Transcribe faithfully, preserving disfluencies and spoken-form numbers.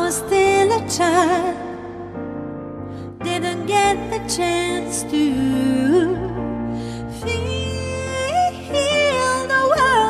was still a child, didn't get the chance to